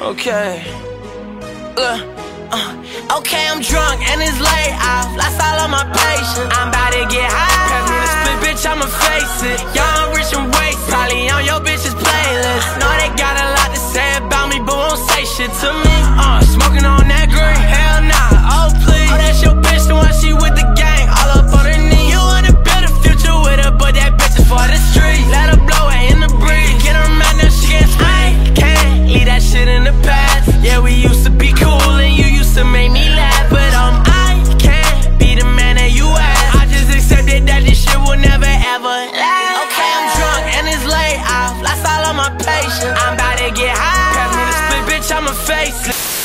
Okay. Okay, I'm drunk and it's late. I've lost all of my patience. I'm about to get high. Pass me the split, bitch, I'ma face it. Young, rich, and wasted. Probably on your bitch's playlist. Know they got a lot to say about me, but won't say shit to me. Smoking on that green. Hell nah, oh please. Oh, that's your bitch, the one she with the gang. All up on her knee. You wanna build a future with her, but that bitch is for the streets. Let her blow it in the breeze. Get her mad, now she gets I can't leave that shit in the past. Yeah, we used to be cool and you used to make me laugh, but I can't be the man that you ask. I just accepted that this shit will never ever last. Okay, I'm drunk and it's late. I've lost all of my patience. I'm about to get high. Pass me the split, bitch, I'ma face it.